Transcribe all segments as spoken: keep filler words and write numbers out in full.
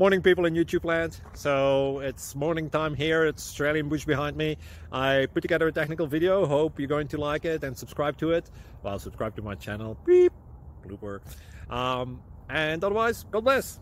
Morning, people in YouTube land. So it's morning time here. It's Australian bush behind me. I put together a technical video. Hope you're going to like it and subscribe to it. Well, subscribe to my channel. Beep. Blooper. Um, and otherwise, God bless.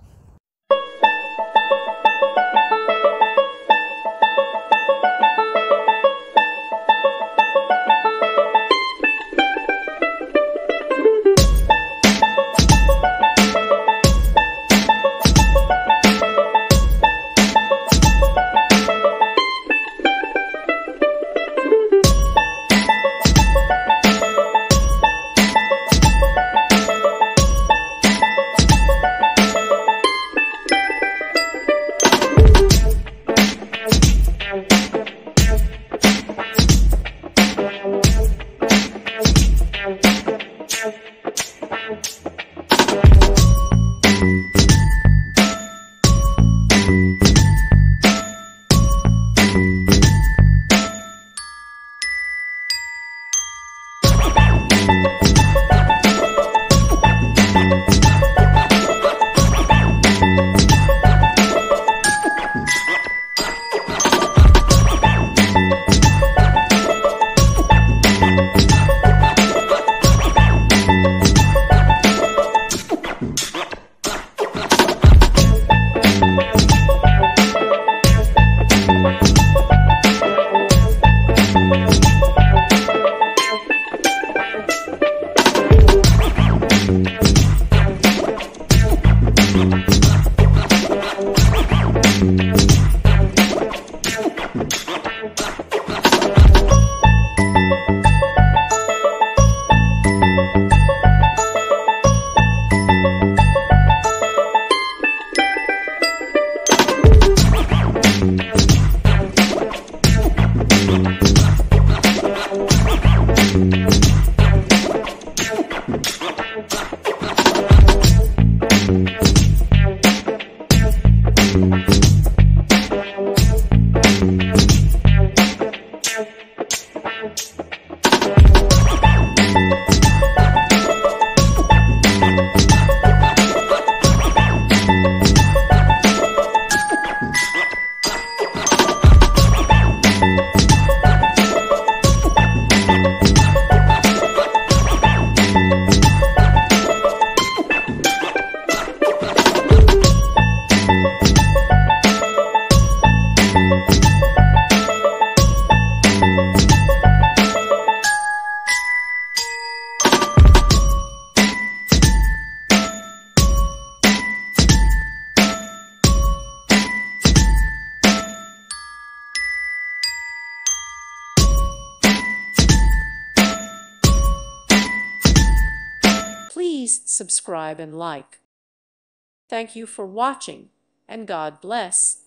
Please subscribe and like. Thank you for watching, and God bless.